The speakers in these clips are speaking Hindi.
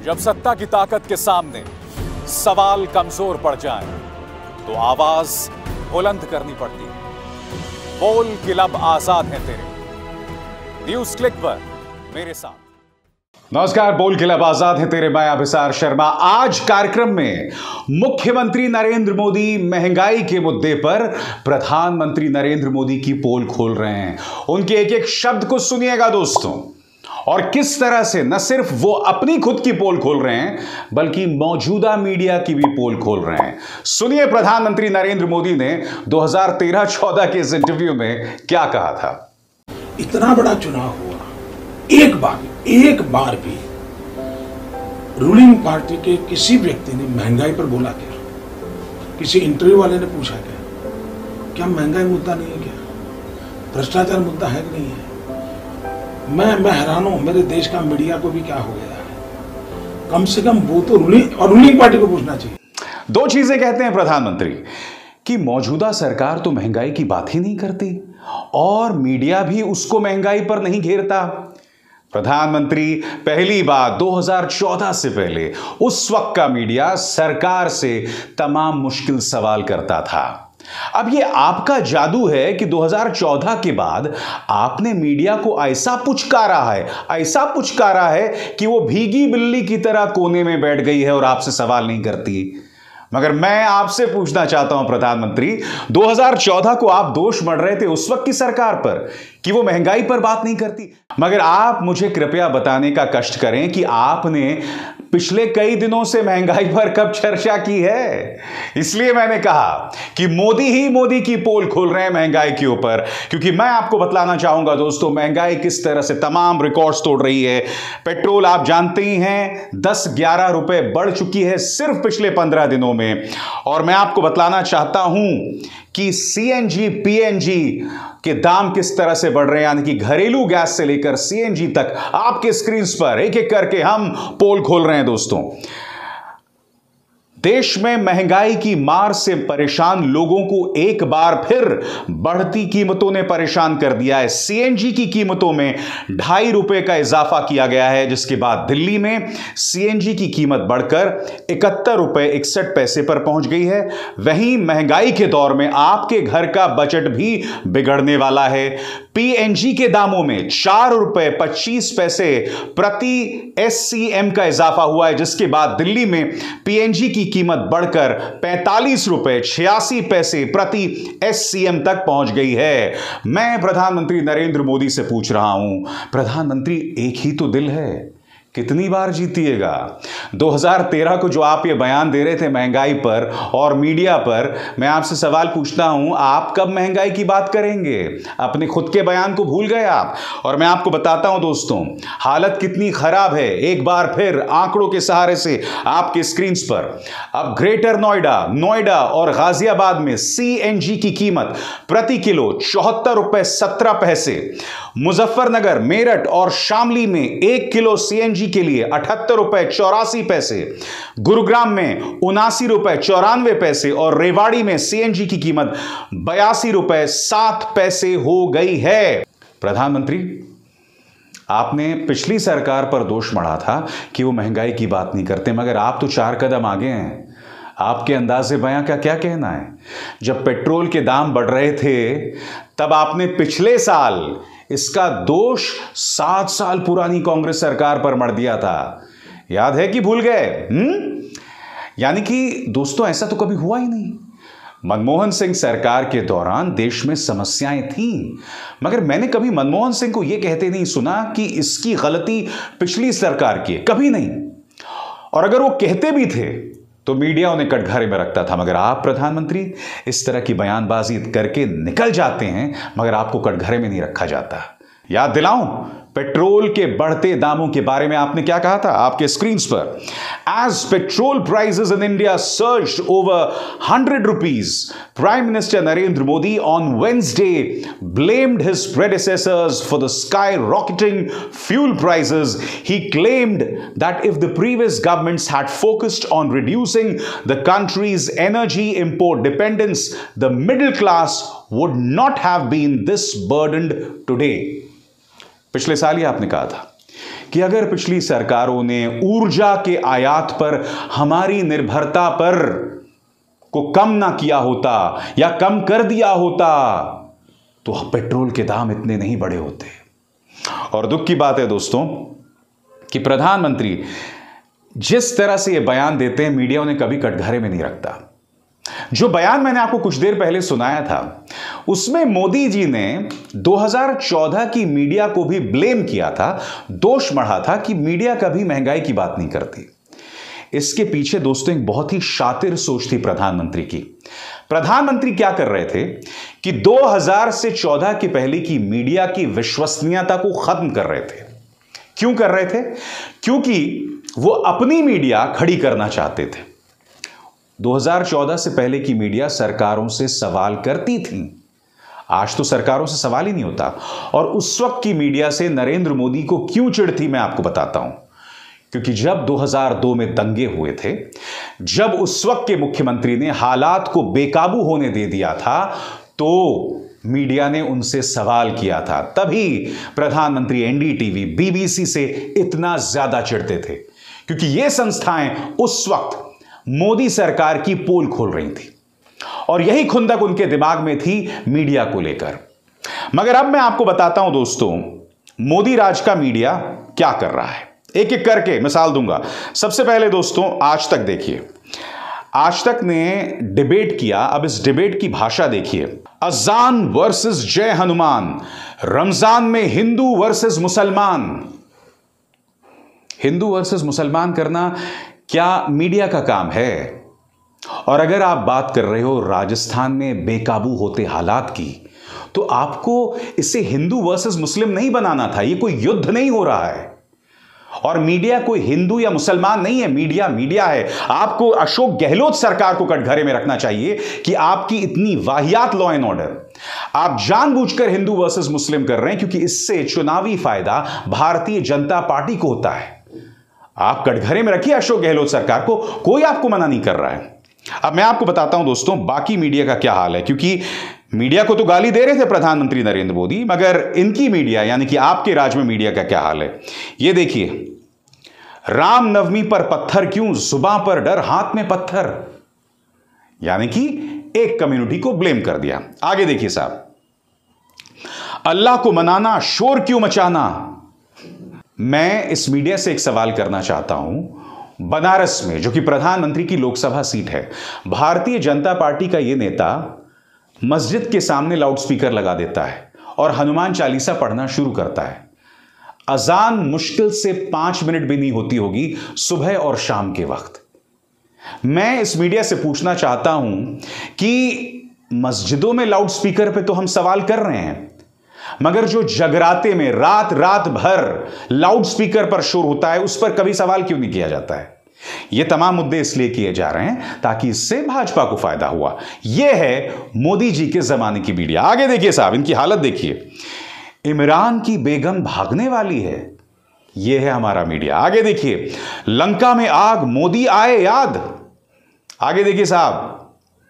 जब सत्ता की ताकत के सामने सवाल कमजोर पड़ जाएं, तो आवाज बुलंद करनी पड़ती है। बोल कि लब आजाद हैं तेरे। न्यूज क्लिक पर मेरे साथ। नमस्कार, बोल के लब आजाद है तेरे। मैं अभिसार शर्मा। आज कार्यक्रम में मुख्यमंत्री नरेंद्र मोदी महंगाई के मुद्दे पर प्रधानमंत्री नरेंद्र मोदी की पोल खोल रहे हैं। उनके एक एक शब्द को सुनिएगा दोस्तों, और किस तरह से न सिर्फ वो अपनी खुद की पोल खोल रहे हैं बल्कि मौजूदा मीडिया की भी पोल खोल रहे हैं। सुनिए प्रधानमंत्री नरेंद्र मोदी ने 2013-14 के इस इंटरव्यू में क्या कहा था। इतना बड़ा चुनाव हुआ, एक बार भी रूलिंग पार्टी के किसी व्यक्ति ने महंगाई पर बोला क्या? किसी इंटरव्यू वाले ने पूछा क्या महंगाई मुद्दा नहीं है? क्या भ्रष्टाचार मुद्दा है कि नहीं है? मैं हैरान हूं, मेरे देश का मीडिया को भी क्या हो गया है। कम से कम वो तो रूलिंग पार्टी को पूछना चाहिए। दो चीजें कहते हैं प्रधानमंत्री कि मौजूदा सरकार तो महंगाई की बात ही नहीं करती और मीडिया भी उसको महंगाई पर नहीं घेरता। प्रधानमंत्री, पहली बात 2014 से पहले उस वक्त का मीडिया सरकार से तमाम मुश्किल सवाल करता था। अब यह आपका जादू है कि 2014 के बाद आपने मीडिया को ऐसा पुचकारा है कि वो भीगी बिल्ली की तरह कोने में बैठ गई है और आपसे सवाल नहीं करती। मगर मैं आपसे पूछना चाहता हूं प्रधानमंत्री, 2014 को आप दोष मढ़ रहे थे उस वक्त की सरकार पर कि वो महंगाई पर बात नहीं करती, मगर आप मुझे कृपया बताने का कष्ट करें कि आपने पिछले कई दिनों से महंगाई पर कब चर्चा की है। इसलिए मैंने कहा कि मोदी की पोल खोल रहे हैं महंगाई के ऊपर, क्योंकि मैं आपको बतलाना चाहूंगा दोस्तों, महंगाई किस तरह से तमाम रिकॉर्ड्स तोड़ रही है। पेट्रोल आप जानते ही हैं 10-11 रुपए बढ़ चुकी है सिर्फ पिछले 15 दिनों में। और मैं आपको बतलाना चाहता हूं कि सीएनजी पीएनजी के दाम किस तरह से बढ़ रहे हैं, यानी कि घरेलू गैस से लेकर सीएनजी तक आपके स्क्रीन पर एक एक करके हम पोल खोल रहे हैं दोस्तों। देश में महंगाई की मार से परेशान लोगों को एक बार फिर बढ़ती कीमतों ने परेशान कर दिया है। सीएनजी की कीमतों में 2.5 रुपए का इजाफा किया गया है, जिसके बाद दिल्ली में सीएनजी की कीमत बढ़कर 71 रुपए 61 पैसे पर पहुंच गई है। वहीं महंगाई के दौर में आपके घर का बजट भी बिगड़ने वाला है। पीएनजी के दामों में 4 रुपए 25 पैसे प्रति एससीएम का इजाफा हुआ है, जिसके बाद दिल्ली में पीएनजी की कीमत बढ़कर 45 रुपए 86 पैसे प्रति एससीएम तक पहुंच गई है। मैं प्रधानमंत्री नरेंद्र मोदी से पूछ रहा हूं, प्रधानमंत्री एक ही तो दिल है, कितनी बार जीतिएगा? 2013 को जो आप ये बयान दे रहे थे महंगाई पर और मीडिया पर, मैं आपसे सवाल पूछता हूं, आप कब महंगाई की बात करेंगे? अपने खुद के बयान को भूल गए आप। और मैं आपको बताता हूं दोस्तों, हालत कितनी खराब है, एक बार फिर आंकड़ों के सहारे से आपके स्क्रीन पर। अब ग्रेटर नोएडा और गाजियाबाद में सीएनजी की कीमत प्रति किलो 74 रुपए 17 पैसे, मुजफ्फरनगर, मेरठ और शामली में 1 किलो सीएनजी के लिए 78 रुपए 84 पैसे, गुरुग्राम में 79 रुपए 94 पैसे और रेवाड़ी में सीएनजी की कीमत 82 रुपए 7 पैसे हो गई है। प्रधानमंत्री, आपने पिछली सरकार पर दोष मढ़ा था कि वो महंगाई की बात नहीं करते, मगर आप तो 4 कदम आगे हैं। आपके अंदाजे बयां का क्या कहना है? जब पेट्रोल के दाम बढ़ रहे थे तब आपने पिछले साल इसका दोष 7 साल पुरानी कांग्रेस सरकार पर मढ़ दिया था। याद है कि भूल गए? यानी कि दोस्तों ऐसा तो कभी हुआ ही नहीं। मनमोहन सिंह सरकार के दौरान देश में समस्याएं थीं, मगर मैंने कभी मनमोहन सिंह को यह कहते नहीं सुना कि इसकी गलती पिछली सरकार की है, कभी नहीं। और अगर वो कहते भी थे तो मीडिया उन्हें कटघरे में रखता था। मगर आप प्रधानमंत्री इस तरह की बयानबाजी करके निकल जाते हैं, मगर आपको कटघरे में नहीं रखा जाता। याद दिलाऊं, पेट्रोल के बढ़ते दामों के बारे में आपने क्या कहा था आपके स्क्रीन पर? As petrol prices in India surged over 100 rupees, Prime Minister Narendra Modi on Wednesday blamed his predecessors for the skyrocketing fuel prices. He claimed that if the previous governments had focused on reducing the country's energy import dependence, the middle class would not have been this burdened today. पिछले साल ही आपने कहा था कि अगर पिछली सरकारों ने ऊर्जा के आयात पर हमारी निर्भरता पर को कम ना किया होता या कम कर दिया होता तो पेट्रोल के दाम इतने नहीं बढ़े होते। और दुख की बात है दोस्तों कि प्रधानमंत्री जिस तरह से यह बयान देते हैं, मीडिया उन्हें कभी कटघरे में नहीं रखता। जो बयान मैंने आपको कुछ देर पहले सुनाया था, उसमें मोदी जी ने 2014 की मीडिया को भी ब्लेम किया था, दोष मढ़ा था कि मीडिया कभी महंगाई की बात नहीं करती। इसके पीछे दोस्तों एक बहुत ही शातिर सोच थी प्रधानमंत्री की। प्रधानमंत्री क्या कर रहे थे कि 2000 से 14 के पहले की मीडिया की विश्वसनीयता को खत्म कर रहे थे। क्यों कर रहे थे? क्योंकि वो अपनी मीडिया खड़ी करना चाहते थे। 2014 से पहले की मीडिया सरकारों से सवाल करती थी, आज तो सरकारों से सवाल ही नहीं होता। और उस वक्त की मीडिया से नरेंद्र मोदी को क्यों चिढ़ थी, मैं आपको बताता हूं। क्योंकि जब 2002 में दंगे हुए थे, जब उस वक्त के मुख्यमंत्री ने हालात को बेकाबू होने दे दिया था, तो मीडिया ने उनसे सवाल किया था। तभी प्रधानमंत्री एनडीटीवी, बीबीसी से इतना ज्यादा चिढ़ते थे, क्योंकि ये संस्थाएं उस वक्त मोदी सरकार की पोल खोल रही थी और यही खुंदक उनके दिमाग में थी मीडिया को लेकर। मगर अब मैं आपको बताता हूं दोस्तों, मोदी राज का मीडिया क्या कर रहा है। एक एक करके मिसाल दूंगा। सबसे पहले दोस्तों आज तक देखिए, आज तक ने डिबेट किया। अब इस डिबेट की भाषा देखिए। अजान वर्सेस जय हनुमान, रमजान में हिंदू वर्सेस मुसलमान। हिंदू वर्सेस मुसलमान करना क्या मीडिया का काम है? और अगर आप बात कर रहे हो राजस्थान में बेकाबू होते हालात की, तो आपको इसे हिंदू वर्सेस मुस्लिम नहीं बनाना था। यह कोई युद्ध नहीं हो रहा है और मीडिया कोई हिंदू या मुसलमान नहीं है। मीडिया मीडिया है। आपको अशोक गहलोत सरकार को कटघरे में रखना चाहिए कि आपकी इतनी वाहियात लॉ एंड ऑर्डर आप जानबूझकर हिंदू वर्सेस मुस्लिम कर रहे हैं, क्योंकि इससे चुनावी फायदा भारतीय जनता पार्टी को होता है। आप कटघरे में रखिए अशोक गहलोत सरकार को, कोई आपको मना नहीं कर रहा है। अब मैं आपको बताता हूं दोस्तों बाकी मीडिया का क्या हाल है, क्योंकि मीडिया को तो गाली दे रहे थे प्रधानमंत्री नरेंद्र मोदी, मगर इनकी मीडिया यानी कि आपके राज्य में मीडिया का क्या हाल है यह देखिए। रामनवमी पर पत्थर क्यों, जुबान पर डर हाथ में पत्थर, यानी कि एक कम्युनिटी को ब्लेम कर दिया। आगे देखिए साहब, अल्लाह को मनाना शोर क्यों मचाना। मैं इस मीडिया से एक सवाल करना चाहता हूं। बनारस में, जो कि प्रधानमंत्री की लोकसभा सीट है, भारतीय जनता पार्टी का यह नेता मस्जिद के सामने लाउडस्पीकर लगा देता है और हनुमान चालीसा पढ़ना शुरू करता है। अजान मुश्किल से 5 मिनट भी नहीं होती होगी सुबह और शाम के वक्त। मैं इस मीडिया से पूछना चाहता हूं कि मस्जिदों में लाउडस्पीकर पे तो हम सवाल कर रहे हैं, मगर जो जगराते में रात रात भर लाउडस्पीकर पर शोर होता है, उस पर कभी सवाल क्यों नहीं किया जाता है। ये तमाम मुद्दे इसलिए किए जा रहे हैं ताकि इससे भाजपा को फायदा हुआ। यह है मोदी जी के जमाने की मीडिया। आगे देखिए साहब, इनकी हालत देखिए। इमरान की बेगम भागने वाली है, यह है हमारा मीडिया। आगे देखिए, लंका में आग मोदी आए याद। आगे देखिए साहब,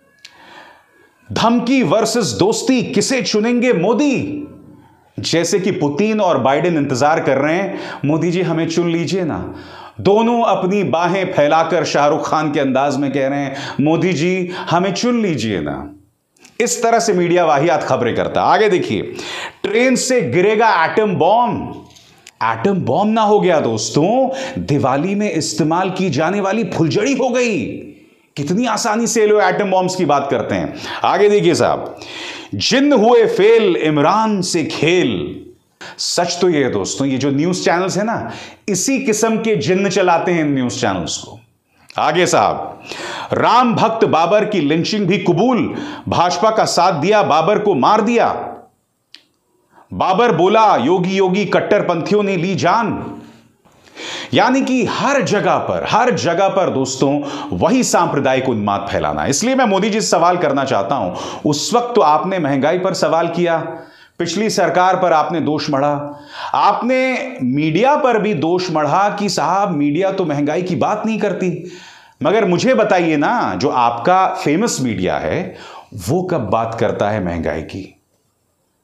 धमकी वर्सेस दोस्ती किसे चुनेंगे मोदी। जैसे कि पुतिन और बाइडेन इंतजार कर रहे हैं, मोदी जी हमें चुन लीजिए ना। दोनों अपनी बाहें फैलाकर शाहरुख खान के अंदाज में कह रहे हैं, मोदी जी हमें चुन लीजिए ना। इस तरह से मीडिया वाहियात खबरें करता। आगे देखिए, ट्रेन से गिरेगा एटम बॉम्ब। एटम बॉम्ब ना हो गया दोस्तों, दिवाली में इस्तेमाल की जाने वाली फुलझड़ी हो गई। कितनी आसानी से लोग एटम बॉम्ब्स की बात करते हैं। आगे देखिए साहब, जिन्न हुए फेल इमरान से खेल। सच तो ये है दोस्तों, ये जो न्यूज चैनल्स है ना, इसी किस्म के जिन्न चलाते हैं न्यूज चैनल्स को। आगे साहब, राम भक्त बाबर की लिंचिंग भी कबूल, भाजपा का साथ दिया, बाबर को मार दिया। बाबर बोला योगी योगी कट्टरपंथियों ने ली जान। यानी कि हर जगह पर दोस्तों वही सांप्रदायिक उन्माद फैलाना। इसलिए मैं मोदी जी से सवाल करना चाहता हूं, उस वक्त तो आपने महंगाई पर सवाल किया, पिछली सरकार पर आपने दोष मढ़ा, आपने मीडिया पर भी दोष मढ़ा कि साहब मीडिया तो महंगाई की बात नहीं करती। मगर मुझे बताइए ना, जो आपका फेमस मीडिया है वो कब बात करता है महंगाई की।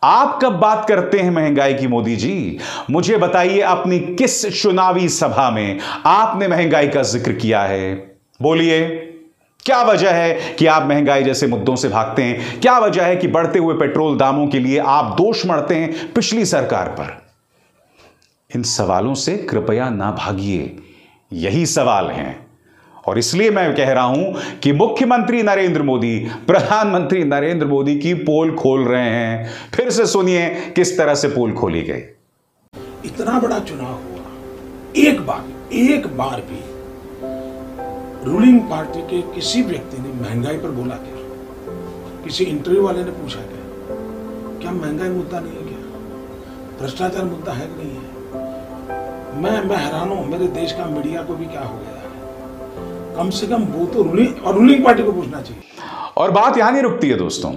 आप कब बात करते हैं महंगाई की मोदी जी? मुझे बताइए, अपनी किस चुनावी सभा में आपने महंगाई का जिक्र किया है? बोलिए, क्या वजह है कि आप महंगाई जैसे मुद्दों से भागते हैं? क्या वजह है कि बढ़ते हुए पेट्रोल दामों के लिए आप दोष मढ़ते हैं पिछली सरकार पर? इन सवालों से कृपया ना भागिए, यही सवाल हैं। और इसलिए मैं कह रहा हूं कि मुख्यमंत्री नरेंद्र मोदी प्रधानमंत्री नरेंद्र मोदी की पोल खोल रहे हैं। फिर से सुनिए किस तरह से पोल खोली गई। इतना बड़ा चुनाव हुआ, एक बार भी रूलिंग पार्टी के किसी व्यक्ति ने महंगाई पर बोला क्या? किसी इंटरव्यू वाले ने पूछा क्या महंगाई मुद्दा नहीं है? क्या भ्रष्टाचार मुद्दा है कि नहीं है? मैं हैरान हूं, मेरे देश का मीडिया को भी क्या हो गया है? कम से कम वो तो रूलिंग पार्टी को पूछना चाहिए। और बात यहां नहीं रुकती है दोस्तों।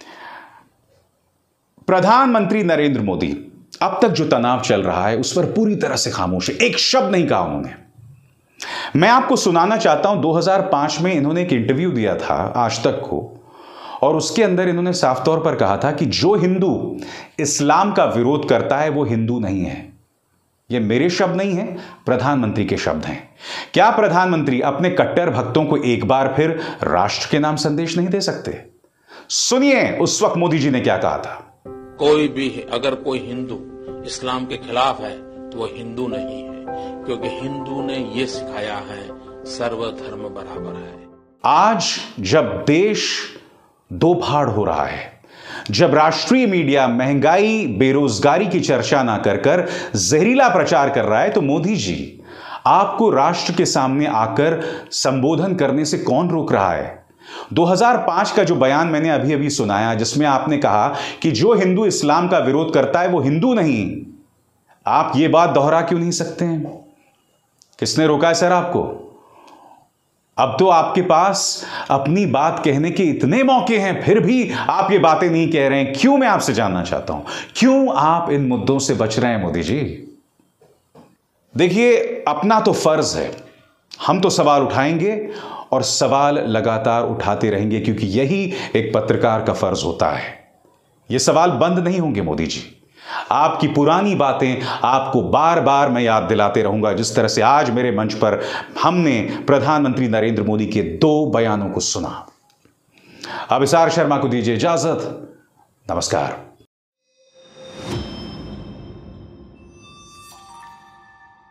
प्रधानमंत्री नरेंद्र मोदी अब तक जो तनाव चल रहा है उस पर पूरी तरह से खामोश है, एक शब्द नहीं कहा उन्होंने। मैं आपको सुनाना चाहता हूं, 2005 में इन्होंने एक इंटरव्यू दिया था आज तक को, और उसके अंदर इन्होंने साफ तौर पर कहा था कि जो हिंदू इस्लाम का विरोध करता है वो हिंदू नहीं है। ये मेरे शब्द नहीं है, प्रधानमंत्री के शब्द हैं। क्या प्रधानमंत्री अपने कट्टर भक्तों को एक बार फिर राष्ट्र के नाम संदेश नहीं दे सकते? सुनिए उस वक्त मोदी जी ने क्या कहा था। कोई भी अगर कोई हिंदू इस्लाम के खिलाफ है तो वो हिंदू नहीं है, क्योंकि हिंदू ने ये सिखाया है सर्वधर्म बराबर है। आज जब देश दो फाड़ हो रहा है, जब राष्ट्रीय मीडिया महंगाई बेरोजगारी की चर्चा ना कर जहरीला प्रचार कर रहा है, तो मोदी जी आपको राष्ट्र के सामने आकर संबोधन करने से कौन रोक रहा है? 2005 का जो बयान मैंने अभी अभी सुनाया, जिसमें आपने कहा कि जो हिंदू इस्लाम का विरोध करता है वो हिंदू नहीं, आप ये बात दोहरा क्यों नहीं सकते हैं? किसने रोका है सर आपको? अब तो आपके पास अपनी बात कहने के इतने मौके हैं, फिर भी आप ये बातें नहीं कह रहे हैं। क्यों? मैं आपसे जानना चाहता हूं, क्यों आप इन मुद्दों से बच रहे हैं मोदी जी? देखिए, अपना तो फर्ज है, हम तो सवाल उठाएंगे और सवाल लगातार उठाते रहेंगे, क्योंकि यही एक पत्रकार का फर्ज होता है। ये सवाल बंद नहीं होंगे मोदी जी। आपकी पुरानी बातें आपको बार बार मैं याद दिलाते रहूंगा, जिस तरह से आज मेरे मंच पर हमने प्रधानमंत्री नरेंद्र मोदी के 2 बयानों को सुना। अब इसार शर्मा को दीजिए इजाजत। नमस्कार।